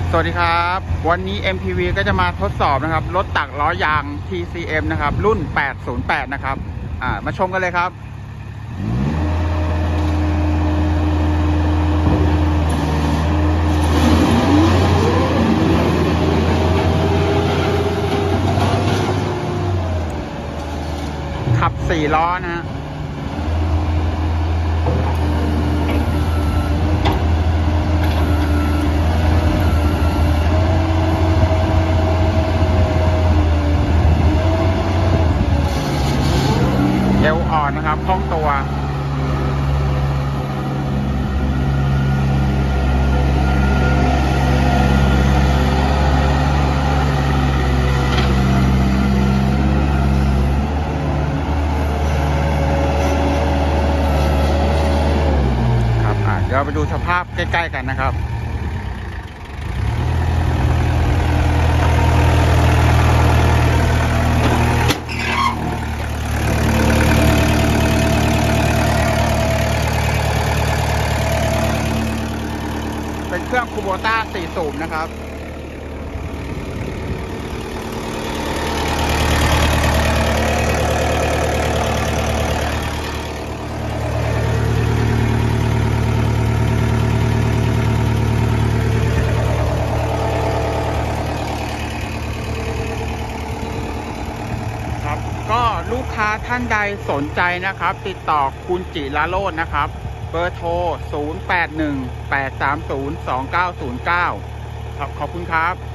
สวัสดีครับวันนี้ MPV ก็จะมาทดสอบนะครับรถตักล้อยาง TCM นะครับรุ่น808นะครับมาชมกันเลยครับขับ4ล้อนะฮะเอวอ่อนนะครับคล่องตัวครับเดี๋ยวไปดูสภาพใกล้ๆกันนะครับเป็นเครื่องคูโบต้า4 สูบนะครับก็ลูกค้าท่านใดสนใจนะครับติดต่อคุณจิราโรจน์นะครับเบอร์โทร 0818302909 ครับขอบคุณครับ